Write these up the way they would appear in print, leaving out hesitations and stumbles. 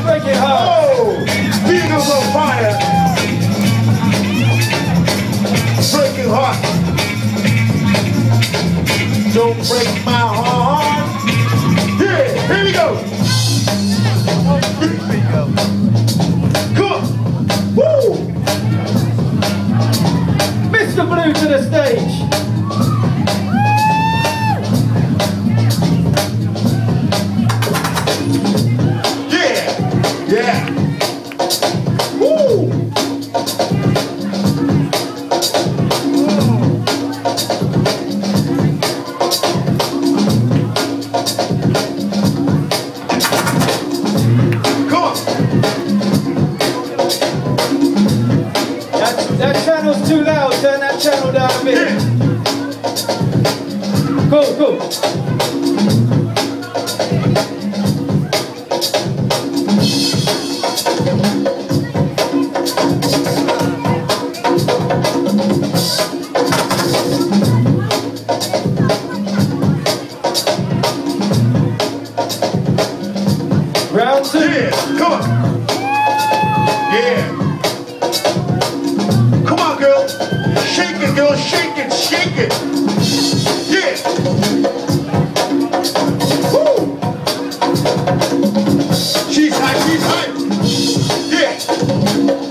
Break it hard. Oh, Eagles on fire. Breaking heart. Don't break my heart. Yeah, here we go. Come on. Woo! Mr. Blue to the stage. Yeah, yeah. Woo! Come on. That channel's too loud. Turn that channel down a bit. Yeah. Cool, cool. Round two. Yeah, come on. Yeah. Come on, girl. Shake it, girl. Shake it, shake it. Yeah. Woo. She's high, she's high. Yeah.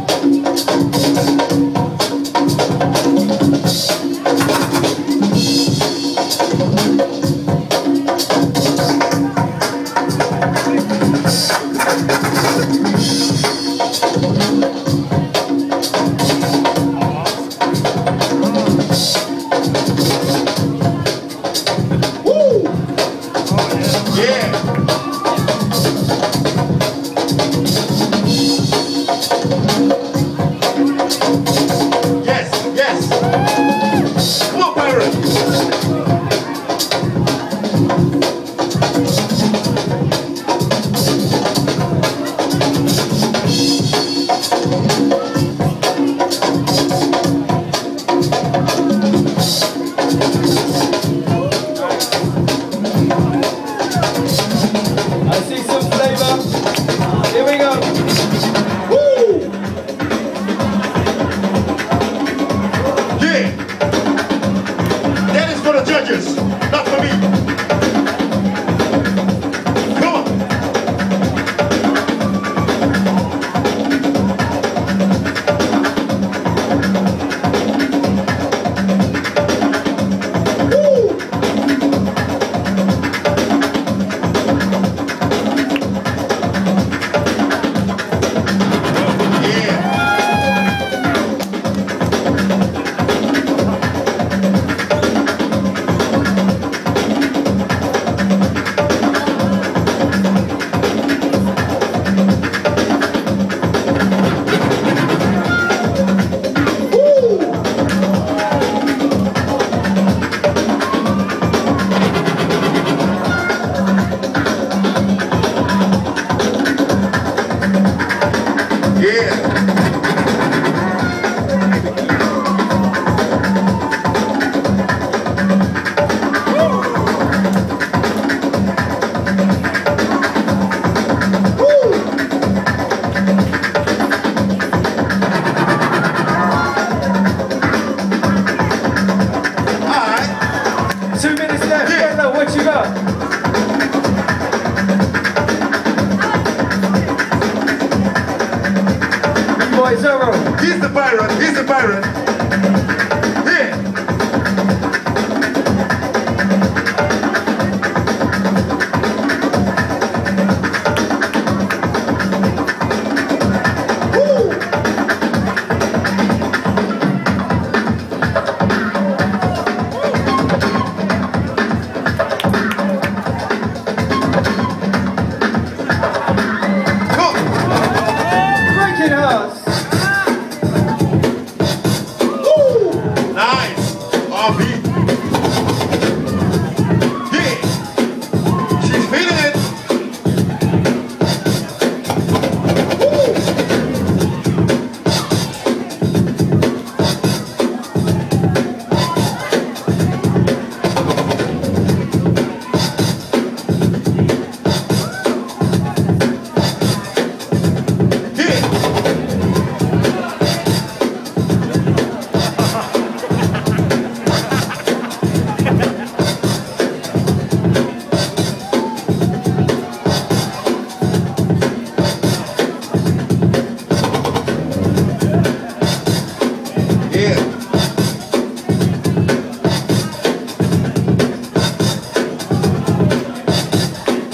He's the pirate. He's the pirate. Yeah. Woo. Breaking hearts.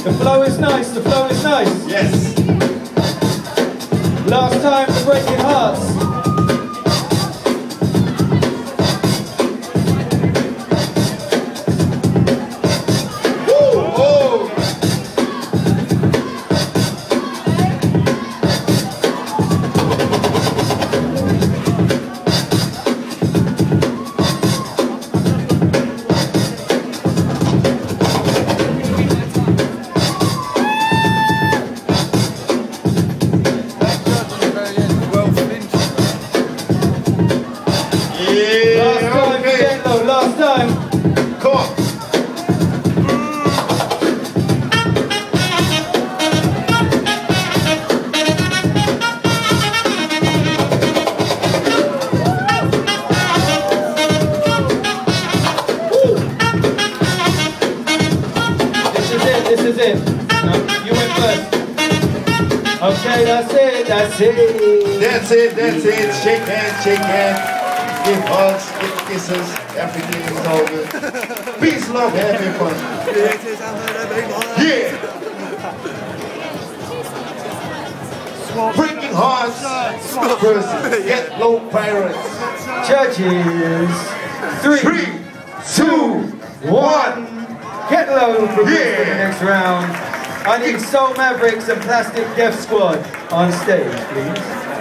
The flow is nice, the flow is nice. Yes. Last time for Breaking Hearts. Last time. Come on. This is it. No, you went first. Okay, that's it. That's it. Shake hands. Give hugs, give kisses, everything is all good. Peace, love, having fun. Yeah! Breaking Hearts versus Get Low Pirates. Judges. 3, 2, 1. Get Low for the Yeah. next round. I need Soul Mavericks and Plastic Death Squad on stage, please.